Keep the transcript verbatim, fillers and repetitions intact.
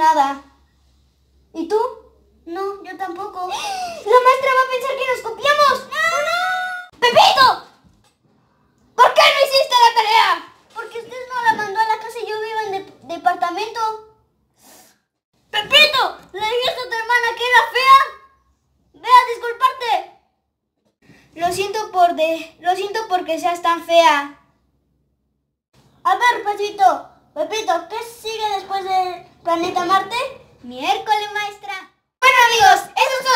nada. ¿Y tú? No, yo tampoco. ¡La maestra va a pensar que nos copiamos! ¡No, no! ¡Pepito! ¿Por qué no hiciste la tarea? Porque usted no la mandó a la casa y yo vivo en de departamento. ¡Pepito! ¿Le dijiste a tu hermana que era fea? ¡Ve a disculparte! Lo siento por de... Lo siento porque seas tan fea. A ver, Pepito. Pepito, ¿qué sigue después del planeta Marte? Miércoles, maestra. Bueno, amigos, esos son